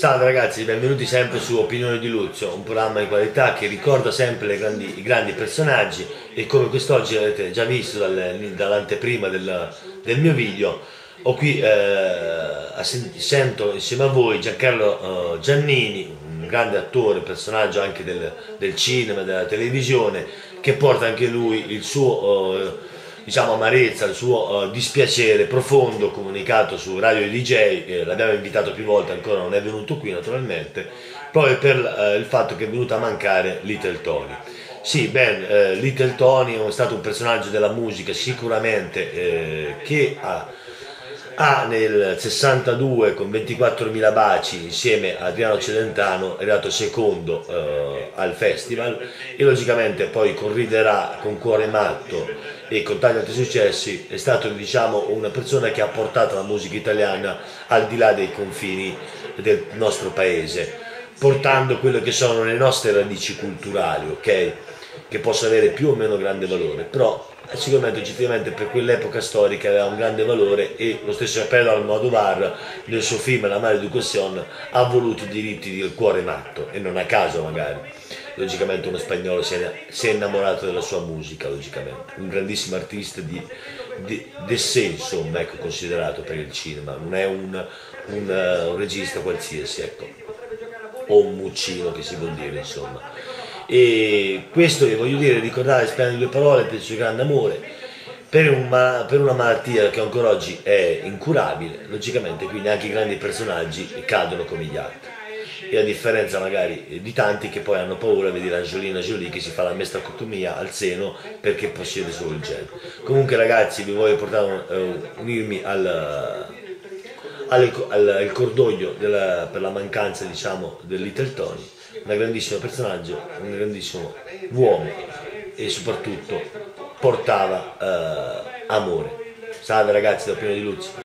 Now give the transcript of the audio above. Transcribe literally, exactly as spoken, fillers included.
Salve ragazzi, benvenuti sempre su Opinioni di Luzio, un programma di qualità che ricorda sempre le grandi, i grandi personaggi, e come quest'oggi avete già visto dal, dall'anteprima del, del mio video, ho qui eh, a, sento insieme a voi Giancarlo eh, Giannini, un grande attore, personaggio anche del, del cinema, della televisione, che porta anche lui il suo eh, diciamo amarezza, il suo uh, dispiacere profondo comunicato su Radio D J. Eh, l'abbiamo invitato più volte, ancora non è venuto qui naturalmente, proprio per uh, il fatto che è venuto a mancare Little Tony. Sì, ben, uh, Little Tony è stato un personaggio della musica sicuramente eh, che ha, ha nel sessantadue con ventiquattromila baci insieme a Adriano Celentano è arrivato secondo uh, al festival, e logicamente poi con Riderà, con Cuore Matto e con tanti altri successi è stato, diciamo, una persona che ha portato la musica italiana al di là dei confini del nostro paese, portando quelle che sono le nostre radici culturali, ok? Che possono avere più o meno grande valore, però sicuramente oggettivamente per quell'epoca storica aveva un grande valore, e lo stesso Pedro Almodovar nel suo film La Maleducación ha voluto i diritti del Cuore Matto, e non a caso magari. Logicamente uno spagnolo si è, si è innamorato della sua musica, logicamente, un grandissimo artista di, di, di sé, insomma, ecco, considerato per il cinema, non è un, un, uh, un regista qualsiasi, ecco, o un muccino che si vuol dire, insomma. E questo vi voglio dire, ricordare, spendere due parole per il suo grande amore, per, un, per una malattia che ancora oggi è incurabile, logicamente, quindi anche i grandi personaggi cadono come gli altri. E a differenza magari di tanti che poi hanno paura di vedere Angelina Jolie che si fa la mastectomia al seno perché possiede solo il gene. Comunque ragazzi, vi voglio portare uh, unirmi al, al, al, al cordoglio della, per la mancanza, diciamo, del Little Tony, un grandissimo personaggio, un grandissimo uomo, e soprattutto portava uh, amore. Salve ragazzi da Opinioni di Luzio.